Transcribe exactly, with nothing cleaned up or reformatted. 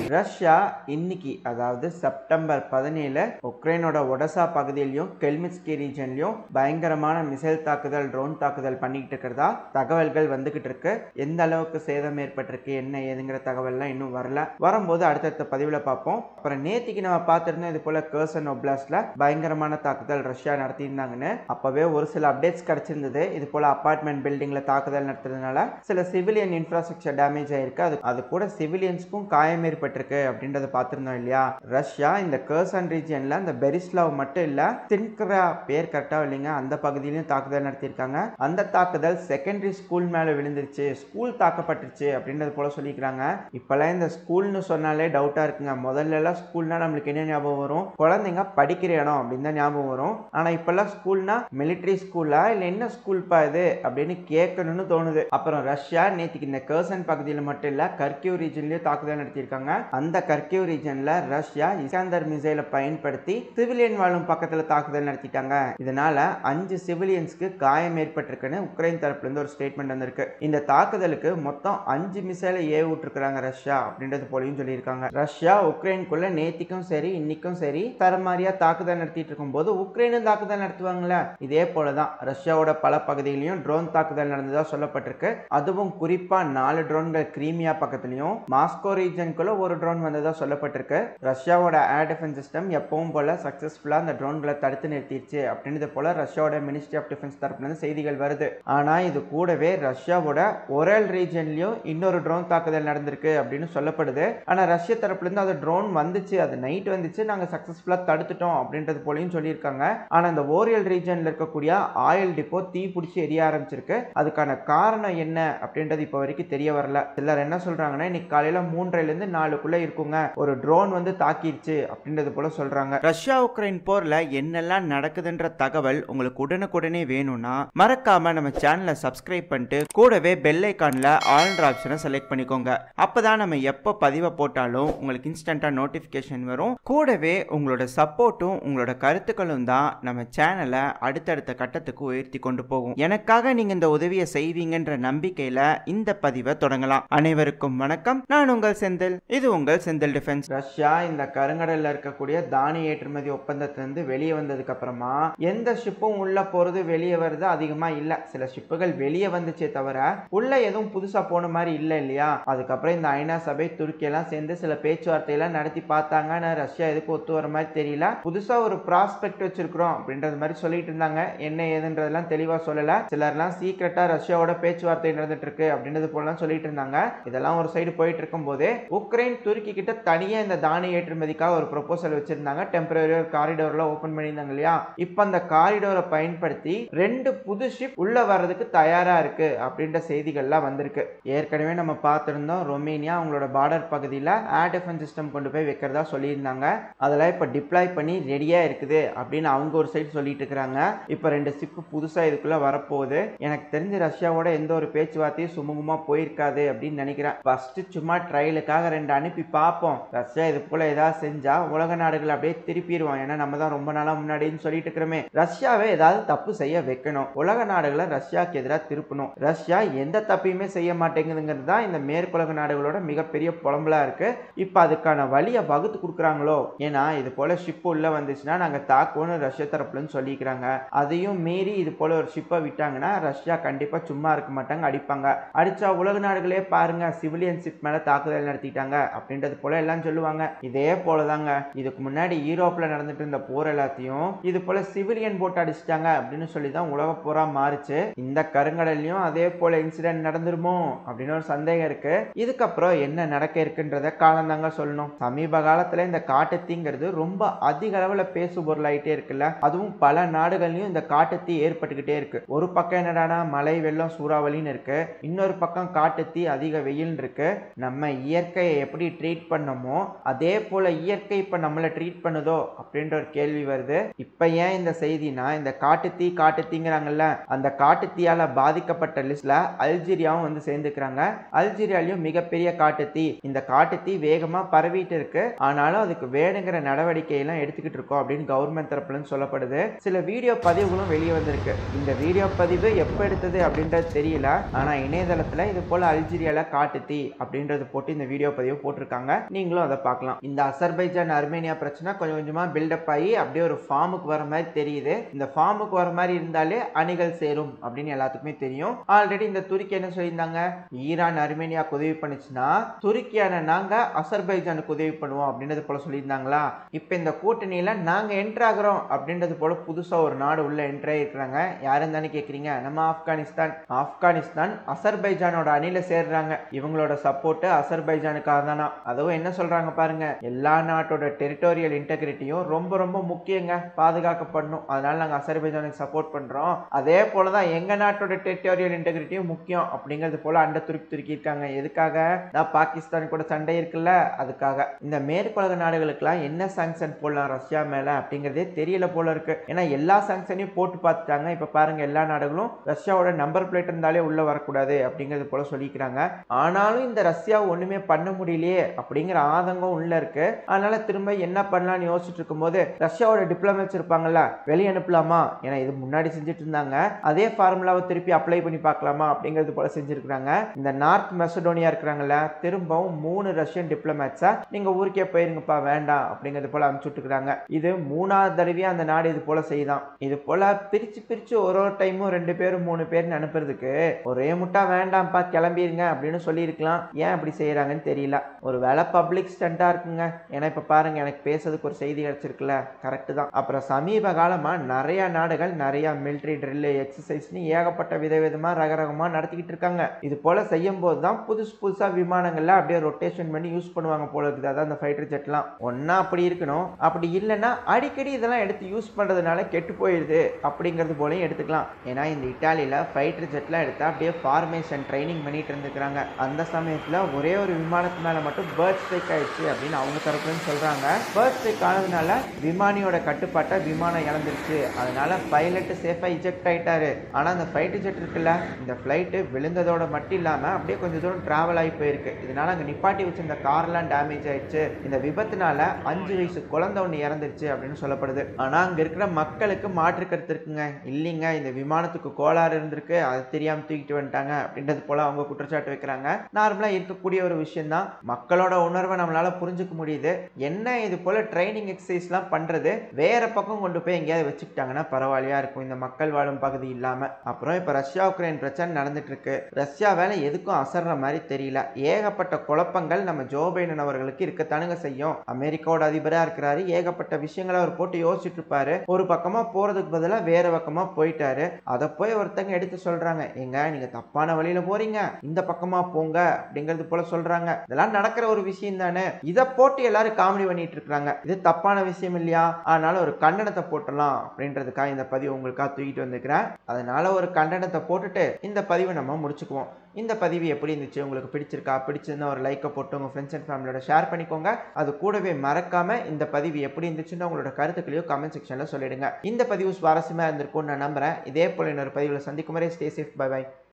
Russia இன்னைக்கு அதாவது September பதினேழு உக்ரைனோட ஒடசா பகுதியிலையும் கெல்மிட்ஸ்கி ரீஜன்லயும் பயங்கரமான மிசைல் தாக்குதல் ட்ரோன் தாக்குதல் பண்ணிக்கிட்டு இருக்கிறதா தகவல்கள் வந்துகிட்டு இருக்கு. எந்த அளவுக்கு சேதம் ஏற்பட்டிருக்கு என்ன ஏதுங்கிற தகவல்லாம் இன்னும் வரல. வரும்போது அடுத்தடுத்த பதிவுல பார்ப்போம். அப்புறம் நேத்திக்கு நம்ம பார்த்திருந்தோம் இது போல கர்சன் ஒப்லாஸ்ட்ல பயங்கரமான தாக்குதல் ரஷ்யா நடத்தியிருந்தாங்கன்னு. அப்பவே ஒரு சில அப்டேட்ஸ் கிடைச்சிருந்தது. இது போல அபார்ட்மெண்ட் பில்டிங்ல தாக்குதல் நடத்துறதுனால சில சிவிலியன் இன்ஃப்ராஸ்ட்ரக்சர் டேமேஜ் ஆயிருக்கு. அது அது கூட சிவிலியன்ஸ்க்கும் காயம் ஏற்பட்டிருக்கு அப்படின்றத பார்த்திருந்தோம் இல்லையா. ரஷ்யா இந்த கர்சன் ரீஜியன்ல அந்த பெரிஸ்லாவ் மட்டும் இல்ல தின்க்ரா பேர் கரெக்டா இல்லைங்க அந்த பகுதியிலும் தாக்குதல் நடத்தியிருக்காங்க. அந்த தாக்குதல் செகண்டரி ஸ்கூல் மேல விழுந்துருச்சு, ஸ்கூல் தாக்கப்பட்டுருச்சு அப்படின்றது போல சொல்லிக்கிறாங்க. இப்பெல்லாம் இந்த ஸ்கூல்னு சொன்னாலே டவுட்டா இருக்குங்க. முதல்ல எல்லாம் ஸ்கூல்னா நம்மளுக்கு என்ன ஞாபகம் வரும், குழந்தைங்க படிக்கிற இடம் அப்படின்னு தான் ஞாபகம் வரும். ஆனா இப்பெல்லாம் ஸ்கூல்னா மிலிட்டரி ஸ்கூலா இல்ல என்ன ஸ்கூல் பா இது அப்படின்னு கேட்கணும்னு தோணுது. அப்புறம் ரஷ்யா நேற்றுக்கு இந்த கர்சன் பகுதியில் மட்டும் இல்ல கர்கிவ் ரீஜன்லயும் தாக்குதல் நடத்தியிருக்காங்க. அந்த கர்கிவ் ரீஜன்ல ரஷ்யா இஸ்காந்தர் மிசைலை பயன்படுத்தி சிவிலியன் வாழும் பக்கத்துல தாக்குதல் நடத்திட்டாங்க. இதனால அஞ்சு சிவிலியன்ஸ்க்கு காயம் ஏற்பட்டிருக்குன்னு உக்ரைன் தரப்புல இருந்து ஒரு ஸ்டேட்மெண்ட் வந்திருக்கு. இந்த தாக்குதலுக்கு மொத்தம் அஞ்சு மிசைலை ஏவுட்டிருக்காங்க ரஷ்யா அப்படின்றது போலையும் சொல்லியிருக்காங்க. ரஷ்யா உக்ரைனுக்குள்ள நேத்திக்கும் சரி இன்னைக்கும் சரி தரமாரியா தாக்குதல் நடத்திட்டு இருக்கும் போது உக்ரைனும் தாக்குதல் நடத்துவாங்களா, இதே போலதான் ரஷ்யாவோட பல பகுதியிலையும் ட்ரோன் தாக்குதல் நடந்ததா சொல்லப்பட்டிருக்கு. அதுவும் குறிப்பா நாலு ட்ரோன்கள் கிரீமியா பக்கத்திலையும் மாஸ்கோ ரீஜனுக்குள்ள ஒரு ட்ரோன் வந்ததா சொல்லப்பட்டிருக்கு. ரஷ்யாவோட ஏர் டிஃபென்ஸ் சிஸ்டம் எப்பவும் போல சக்சஸ்ஃபுல்லா அந்த ட்ரோன்களை தடுத்து நிறுத்திடுச்சு அப்படின்றது போல ரஷ்யாவோட மினிஸ்ட்ரி ஆஃப் டிஃபென்ஸ் தரப்புல இருந்து செய்திகள் வருது. ஆனா இது கூடவே ரஷ்யாவோட ஒரல் ரீஜன்லயும் இன்னொரு ட்ரோன் தாக்குதல் நடந்திருக்கு அப்படின்னு சொல்லப்படுது. ஆனா ரஷ்ய தரப்புல இருந்து அது ட்ரோன் வந்துச்சு, அது நைட் வந்துச்சு, நாங்க சக்சஸ்ஃபுல்லா தடுத்துட்டோம் அப்படின்றது போலையும் சொல்லியிருக்காங்க. ஆனா இந்த ஓரியல் ரீஜன்ல இருக்கக்கூடிய ஆயில் டிப்போ தீ பிடிச்சி எரிய ஆரம்பிச்சிருக்கு. அதுக்கான காரணம் என்ன அப்படின்றது இப்ப வரைக்கும் தெரிய வரல. சிலர் என்ன சொல்றாங்கன்னா இன்னைக்கு காலையில மூன்றரைல இருந்து நாலுக்குள்ள இருக்குங்க ஒரு ட்ரோன் வந்து தாக்கிடுச்சு அப்படின்றது போல சொல்றாங்க. ரஷ்யா உக்ரைன் போர்ல என்னெல்லாம் நடக்குதுன்ற தகவல் உங்களுக்கு உடனுக்குடனே வேணும்னா மறக்காம நம்ம சேனலை சப்ஸ்கிரைப் பண்ணிட்டு கூடவே பெல் ஐகான்ல ஆல் ஆப்ஷனை செலக்ட் பண்ணிக்கோங்க. அப்பதான் நம்ம எப்ப பதிவை போட்டாலும் உங்களுக்கு இன்ஸ்டன்டா நோட்டிபிகேஷன் வரும். கூடவே உங்களோட சப்போர்ட்டும் உங்களோட கருத்துக்களும் தான் நம்ம சேனலை அடுத்தடுத்த கட்டத்துக்கு உயர்த்தி கொண்டு போகும். எனக்காக நீங்க இந்த உதவியை செய்வீங்கன்ற நம்பிக்கையில இந்த பதிவை தொடங்கலாம். அனைவருக்கும் வணக்கம். நான் உங்கள் செந்தில். இது உங்கள் செந்தில் டிஃபென்ஸ். ரஷ்யா இந்த கருங்கடல்ல இருக்கக்கூடிய தானிய ஏற்றுமதி ஒப்பந்தத்திலிருந்து வெளியே வந்ததுக்கு அப்புறமா எந்த ஷிப்பும் உள்ள போறது வெளியே வருது அதிகமா இல்ல. சில ஷிப்புகள் வெளியே வந்துச்சே தவிர உள்ள எதுவும் புதுசா போன மாதிரி இல்ல இல்லையா. அதுக்கப்புறம் இந்த ஐநா சபை துருக்கி எல்லாம் சேர்ந்து சில பேச்சுவார்த்தை எல்லாம் நடத்தி பார்த்தாங்க. ஆனா ரஷ்யா எதுக்கு ஒத்து வர மாதிரி தெரியல. புதுசா ஒரு ப்ராஸ்பெக்ட் வச்சிருக்கிறோம் அப்படின்றது மாதிரி சொல்லிட்டு இருந்தாங்க. என்ன ஏதுன்றதெல்லாம் தெளிவா சொல்லல. சிலர்லாம் சீக்கிரட்டா ரஷ்யாவோட பேச்சுவார்த்தை நடந்துட்டு இருக்கு அப்படின்றது போல சொல்லிட்டு இருந்தாங்க. இதெல்லாம் ஒரு சைடு போயிட்டு இருக்கும் போதே உக்ரைன் துருக்கி கிட்ட தனியா இந்த தானிய ஏற்றுமதிக்காக ஒரு ப்ரொபோசல் வச்சிருந்தாங்க. டெம்பரரி காரிடோர்ல ஓபன் பண்ணியிருந்தாங்க இல்லையா. இப்ப அந்த காரிடோரை பயன்படுத்தி ரெண்டு புது ஷிப் உள்ள வர்றதுக்கு தயாரா இருக்கு அப்படின்ற செய்திகள்லாம் வந்திருக்கு. ஏற்கனவே நம்ம பார்த்திருந்தோம் ரொமேனியா அவங்களோட பார்டர் பகுதியில் ஏர் டிஃபென்ஸ் சிஸ்டம் கொண்டு போய் வைக்கிறதா சொல்லியிருந்தாங்க. அதெல்லாம் இப்ப டிப்ளாய் பண்ணி ரெடியா இருக்குது அப்படின்னு அவங்க ஒரு சைடு சொல்லிட்டு இருக்காங்க. இப்ப ரெண்டு ஷிப் புதுசா இதுக்குள்ள வரப்போகுது. எனக்கு தெரிஞ்சு ரஷ்யாவோட எந்த ஒரு பேச்சுவார்த்தையும் சுமூகமா போயிருக்காது அப்படின்னு நினைக்கிறேன். ஃபர்ஸ்ட் சும்மா ட்ரையலுக்காக ரெண்டு அனுப்பி பார்ப்போம். ரஷ்யா இது போல ஏதாவது செஞ்சா உலக நாடுகள் அப்படியே திருப்பிடுவோம். ஏன்னா நம்ம தான் ரொம்ப நாளா முன்னாடின்னு சொல்லிட்டு இருக்கிறோமே. ரஷ்யாவே ஏதாவது தப்பு செய்ய வைக்கணும், உலக நாடுகளை ரஷ்யாவுக்கு எதிராக திருப்பணும். ரஷ்யா எந்த தப்பையுமே செய்ய மாட்டேங்குதுங்கிறது தான் இந்த மேற்குலக நாடுகளோட மிகப்பெரிய புலம்பலா இருக்கு. இப்ப அதுக்கான வழியை வகுத்து கொடுக்குறாங்களோ. ஏன்னா இது போல ஷிப் உள்ள வந்துச்சுன்னா நாங்க தாக்குவோம்னு ரஷ்யா தரப்புலன்னு சொல்லிக்கிறாங்க. அதையும் மீறி இது போல ஒரு ஷிப்பை விட்டாங்கன்னா ரஷ்யா கண்டிப்பா சும்மா இருக்க மாட்டாங்க, அடிப்பாங்க. அடிச்சா உலக நாடுகளே பாருங்க சிவிலியன் ஷிப் மேல தாக்குதல் நடத்திட்டாங்க அப்படின்றது போல எல்லாம் சொல்லுவாங்க. இதே போலதாங்க இதுக்கு முன்னாடி யூரோப்ல நடந்துட்டு இருந்த போர் எல்லாத்தையும் இது போல சிவிலியன் போட்டு அடிச்சிட்டாங்க அப்படின்னு சொல்லி தான் உலக போரா மாறுச்சு. இந்த கருங்கடல்லையும் அதே போல இன்சிடென்ட் நடந்துருமோ அப்படின்னு ஒரு சந்தேகம் இருக்கு. இதுக்கப்புறம் என்ன நடக்க இருக்குன்றத காலம் தாங்க சொல்லணும். சமீப காலத்துல இந்த காட்டுத்தீங்கிறது ரொம்ப அதிக அளவுல பேசு பொருளாயிட்டே இருக்குல்ல. அதுவும் பல நாடுகள்லயும் இந்த காட்டுத்தீ ஏற்பட்டுக்கிட்டே இருக்கு. ஒரு பக்கம் என்னடானா மழை வெள்ளம் சூறாவளின்னு இருக்கு, இன்னொரு பக்கம் காட்டுத்தீ அதிக வெயில் இருக்கு. நம்ம இயற்கையை எப்படி ட்ரீட் பண்ணமோ அதே போல இயற்கை இப்ப நம்மளை ட்ரீட் பண்ணுதோ அப்படின்ற ஒரு கேள்வி வருது. இப்ப ஏன் இந்த செய்தினா இந்த காட்டுத்தீ காட்டுத்தீங்கிறாங்கல்ல, அந்த காட்டுத்தீயால பாதிக்கப்பட்ட லிஸ்ட்ல அல்ஜீரியாவும் வந்து சேர்ந்துக்கிறாங்க. அல்ஜீரியாலையும் மிகப்பெரிய காட்டுத்தீ. இந்த காட்டுத்தீ வேகமா பரவிட்டு இருக்கு. ஆனாலும் அதுக்கு வேணுங்கிற நடவடிக்கை எல்லாம் எடுத்துக்கிட்டு இருக்கோம் அப்படின்னு கவர்மெண்ட் தரப்புல சொல்லப்படுது. சில வீடியோ பதிவுகளும் வெளியே வந்திருக்கு. இந்த வீடியோ பதிவு எப்ப எடுத்தது அப்படின்றது தெரியல. ஆனா இணையதளத்துல இது போல அல்ஜீரியால காட்டுத்தீ அப்படின்றது போட்டு இந்த வீடியோ பதிவு போட்டு போட்டிருக்காங்க. நீங்களும் அதை பார்க்கலாம். இந்த அசர்பைஜான் அர்மேனியா பிரச்சனை கொஞ்சம் கொஞ்சமா பில்டப் ஆகி அப்படியே ஒரு ஃபார்முக்கு வர மாதிரி தெரியுது. இந்த ஃபார்முக்கு வர மாதிரி இருந்தாலே அணிகள் சேரும் அப்படின்னு எல்லாத்துக்குமே தெரியும். ஆல்ரெடி இந்த துருக்கி என்ன சொல்லியிருந்தாங்க, ஈரான் அர்மேனியாவுக்கு உதவி பண்ணுச்சுன்னா துருக்கியான நாங்க அசர்பைஜானுக்கு உதவி பண்ணுவோம் அப்படின்றது போல சொல்லியிருந்தாங்களா. இப்ப இந்த கூட்டணியில நாங்க என்ட்ரு ஆகிறோம் அப்படின்றது போல புதுசா ஒரு நாடு உள்ள என்ட்ரு ஆயிருக்கிறாங்க. யாரும் தானே கேக்குறீங்க, நம்ம ஆப்கானிஸ்தான். ஆப்கானிஸ்தான் அசர்பைஜானோட அணில சேர்றாங்க. இவங்களோட சப்போர்ட் அசர்பைஜானுக்காக தானா. அதுவும் என்ன சொல்றாங்க பாருங்க, எல்லா நாட்டோட டெரிட்டோரியல் இன்டெகிரிட்டியும் ரொம்ப ரொம்ப முக்கியங்க, பாதுகாக்கப்படணும். அதனால நாங்க அசர்பைஜானுக்கு சப்போர்ட் பண்றோம். அதே போலதான் எங்க நாட்டோட டெரிட்டோரியல் இன்டெகிரிட்டியும் முக்கியம் அப்படிங்கிறது போல அண்ட துருக்கி துருக்கி இருக்காங்க. எதுக்காக? நான் பாகிஸ்தான் கூட சண்டை இருக்குல்ல, அதுக்காக. இந்த மேற்குலக நாடுகளுக்கெல்லாம் என்ன சாங்ஷன் போடலாம் ரஷ்யா மேல அப்படிங்கறதே தெரியல போல இருக்கு. ஏன்னா எல்லா சாங்ஷனையும் போட்டு பார்த்துட்டாங்க. இப்ப பாருங்க, எல்லா நாடுகளும் ரஷ்யாவோட நம்பர் பிளேட் இருந்தாலே உள்ள வரக்கூடாது அப்படிங்கிறது போல சொல்லிக்கிறாங்க. ஆனாலும் இந்த ரஷ்யா ஒண்ணுமே பண்ண முடியலையே அப்படிங்கிற ஆதங்கம் உள்ள இருக்கு. அதனால திரும்ப என்ன பண்ணலாம்னு யோசிச்சுட்டு இருக்கும் போது ரஷ்யாவோட டிப்ளமேட்ஸ் இருப்பாங்கல்ல, வெளியே அனுப்பலாமா, ஏன்னா இது முன்னாடி செஞ்சுட்டு இருந்தாங்க, அதே ஃபார்முலாவை திருப்பி அப்ளை பண்ணி பார்க்கலாமா அப்படிங்கிறது போல செஞ்சிருக்காங்க. இந்த நார்த் மெசடோனியா இருக்கிறாங்கல்ல, திரும்பவும் மூணு ரஷ்யன் டிப்ளமேட்ஸா நீங்க ஊருக்கே போயிருங்கப்பா வேண்டாம் அப்படிங்கிறது போல அனுப்பிச்சுட்டுருக்காங்க. இது மூணாவது தடவையா அந்த நாடு இது போல செய்தான். இது போல பிரிச்சு பிரிச்சு ஒரு ஒரு டைமும் ரெண்டு பேரும் மூணு பேர்னு அனுப்புறதுக்கு ஒரே முட்டா வேண்டாம்ப்பா கிளம்பிருங்க அப்படின்னு சொல்லி இருக்கலாம். ஏன் அப்படி செய்யறாங்கன்னு தெரியல. ஒரு வேலை பப்ளிக் ஸ்டண்டா இருக்குங்க. ஏன்னா இப்ப பாருங்க, எனக்கு பேசுறதுக்கு ஒரு செய்தி கிடைச்சிருக்குல்ல, கரெக்ட் தான். அப்புறம் சமீப காலமா நிறைய நாடுகள் நிறைய மிலிட்டரி ட்ரில் எக்ஸசைஸ்னு ஏகப்பட்ட விதவிதமா ரகரகமா நடத்திக்கிட்டு இருக்காங்க. இது போல செய்யும் போது தான் புதுசு புதுசா விமானங்கள்ல அப்படியே ரொட்டேஷன் பண்ணி யூஸ் பண்ணுவாங்க போல இருக்குது. அதான் அந்த ஃபைட்டர் ஜெட்லாம் ஒன்னா அப்படி இருக்கணும். அப்படி இல்லைன்னா அடிக்கடி இதெல்லாம் எடுத்து யூஸ் பண்றதுனால கெட்டு போயிடுது அப்படிங்கிறது போலையும் எடுத்துக்கலாம். ஏன்னா இந்த இட்டாலியில ஃபைட்டர் ஜெட்லாம் எடுத்தா அப்படியே ஃபார்மேஷன் ட்ரைனிங் பண்ணிட்டு இருந்துக்கிறாங்க. அந்த சமயத்துல ஒரே ஒரு விமானத்து மேல மட்டும் பேர்ட் ஸ்ட்ரைக் ஆயிடுச்சு அப்படின்னு அவங்க தரப்புன்னு சொல்றாங்க. பேர்ட் ஸ்ட்ரைக் ஆனதுனால விமானியோட கட்டுப்பாட்டை விமானம் இழந்துருச்சு. அதனால பைலட் சேஃபா இஜெக்ட் ஆயிட்டாரு. ஆனா அந்த ஃபைட்டர் ஜெட் இருக்குல்ல, இந்த பிளைட் விழுந்ததோட மட்டும் இல்லாம அப்படியே கொஞ்சம் தூரம் டிராவல் ஆகி போயிருக்கு. இதனால அங்க நிப்பாட்டி வச்சிருந்த கார்லாம் டேமேஜ் ஆயிடுச்சு. இந்த விபத்துனால அஞ்சு வயசு குழந்தை ஒண்ணு இறந்துருச்சு அப்படின்னு சொல்லப்படுது. ஆனா அங்க இருக்கிற மக்களுக்கு மாற்று கருத்து இருக்குங்க. இல்லைங்க, இந்த விமானத்துக்கு கோளாறு இருந்திருக்கு, அது தெரியாம தூக்கிட்டு வந்துட்டாங்க அப்படின்றது போல அவங்க குற்றச்சாட்டு வைக்கிறாங்க. நார்மலா இருக்கக்கூடிய ஒரு விஷயம் தான். மக்களோட உணர்வை நம்மளால புரிஞ்சுக்க முடியுது. என்ன இது போல ட்ரைனிங் எக்ஸசைஸ் எல்லாம் பண்றது வேற பக்கம் கொண்டு போய் எங்கேயாவது வச்சுக்கிட்டாங்கன்னா பரவாயில்லையா இருக்கும், இந்த மக்கள் வாழும் பகுதி இல்லாம. அப்புறம் இப்ப ரஷ்யா உக்ரைன் பிரச்சனை நடந்துட்டு இருக்கு. ரஷ்யா வேலை எதுக்கும் அசர்ற மாதிரி தெரியல. ஏகப்பட்ட குழப்பங்கள் நம்ம ஜோ பைடன் அவர்களுக்கு இருக்கத்தானுங்க செய்யும். அமெரிக்காவோட அதிபரா இருக்கிறாரு, ஏகப்பட்ட விஷயங்களை அவர் போட்டு யோசிச்சுட்டு இருப்பாரு. ஒரு பக்கமா போறதுக்கு பதிலாக வேற பக்கமா போயிட்டாரு. அதை போய் ஒருத்தங்க எடுத்து சொல்றாங்க, எங்க நீங்க தப்பான வழியில போறீங்க, இந்த பக்கமா போங்க அப்படிங்கிறது போல சொல்றாங்க. இதெல்லாம் நடக்கிற ஒரு விஷயம் தானே. இதை போட்டு எல்லாரும் காமெடி பண்ணிட்டு இருக்காங்க. இது தப்பான விஷயம் இல்லையா? அதனால ஒரு கண்டனத்தை போட்டலாம் அப்படின்றதுக்காக இந்த பதிவு உங்களுக்காக தூக்கிட்டு வந்துக்கிறேன். அதனால ஒரு கண்டனத்தை போட்டுட்டு இந்த பதிவை நம்ம முடிச்சுக்குவோம். இந்த பதிவு எப்படி இருந்துச்சு, உங்களுக்கு பிடிச்சிருக்கா? பிடிச்சிருந்தா ஒரு லைக்கை போட்டு உங்க ஃப்ரெண்ட்ஸ் அண்ட் ஃபேமிலியோட ஷேர் பண்ணிக்கோங்க. அது கூடவே மறக்காம இந்த பதிவு எப்படி இருந்துச்சுன்னு உங்களோட கருத்துக்களையும் கமெண்ட் செக்ஷன்ல சொல்லிடுங்க. இந்த பதிவு சுவாரஸ்யமா இருந்திருக்கும்னு நான் நம்புறேன். இதே போல இன்னொரு பதிவுல சந்திக்கும் வரை ஸ்டே சேஃப். By by.